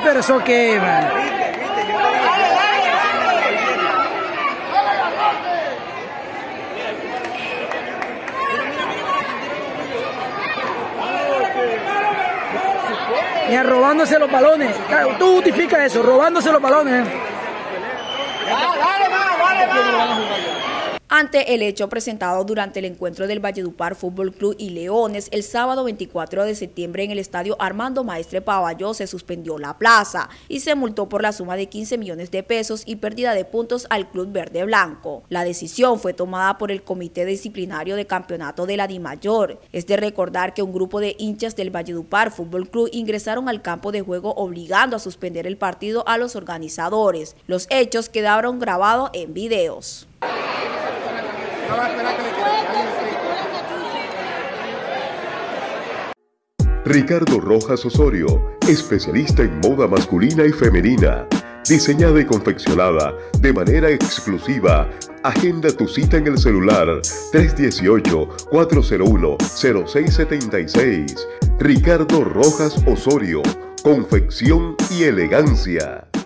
pero eso qué, man. Mira, robándose los balones. Tú justificas eso, robándose los balones. Ante el hecho presentado durante el encuentro del Valledupar Fútbol Club y Leones el sábado 24 de septiembre en el estadio Armando Maestre Pavalló, se suspendió la plaza y se multó por la suma de 15 millones de pesos y pérdida de puntos al Club Verde Blanco. La decisión fue tomada por el Comité Disciplinario de Campeonato de la DIMAYOR. Es de recordar que un grupo de hinchas del Valledupar Fútbol Club ingresaron al campo de juego obligando a suspender el partido a los organizadores. Los hechos quedaron grabados en videos. Ricardo Rojas Osorio, especialista en moda masculina y femenina, diseñada y confeccionada de manera exclusiva. Agenda tu cita en el celular 318-401-0676. Ricardo Rojas Osorio, confección y elegancia.